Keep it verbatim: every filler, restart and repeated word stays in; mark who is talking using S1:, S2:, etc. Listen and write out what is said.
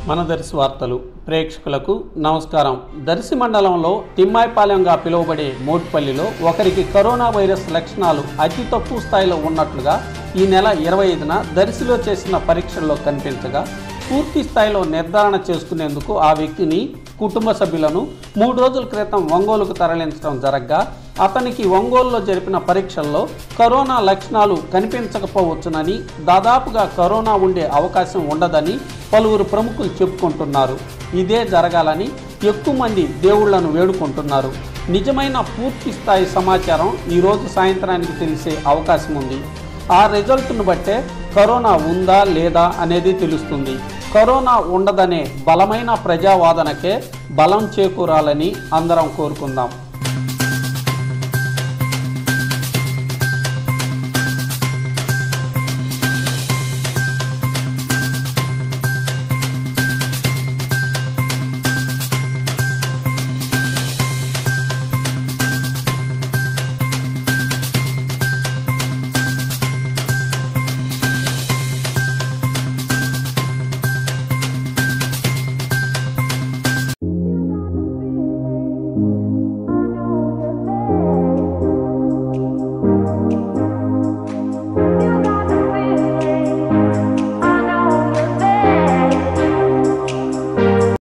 S1: మన దర్శి వార్తలు ప్రేక్షకులకు నమస్కారం. దర్శి మండలంలో తిమ్మాయిపాలెంగా పిలువబడే మోట్పల్లిలో ఒకరికి కరోనా వైరస్ లక్షణాలు అతి తక్కువ స్థాయిలో ఉన్నట్లుగా ఈ నెల ఇరవై ఐదున దర్శిలో చేసిన పరీక్షల్లో కనిపించగా పూర్తి స్థాయిలో నిర్ధారణ చేసుకునేందుకు ఆ వ్యక్తిని కుటుంబ సభ్యులను మూడు రోజుల క్రితం ఒంగోలుకు తరలించడం జరగ్గా అతనికి ఒంగోలులో జరిపిన పరీక్షల్లో కరోనా లక్షణాలు కనిపించకపోవచ్చునని, దాదాపుగా కరోనా ఉండే అవకాశం ఉండదని పలువురు ప్రముఖులు చెప్పుకుంటున్నారు. ఇదే జరగాలని ఎక్కువ మంది దేవుళ్లను వేడుకుంటున్నారు. నిజమైన పూర్తి స్థాయి సమాచారం ఈరోజు సాయంత్రానికి తెలిసే అవకాశం ఉంది. ఆ రిజల్ట్ను బట్టే కరోనా ఉందా లేదా అనేది తెలుస్తుంది. కరోనా ఉండదనే బలమైన ప్రజావాదనకే బలం చేకూరాలని అందరం కోరుకుందాం.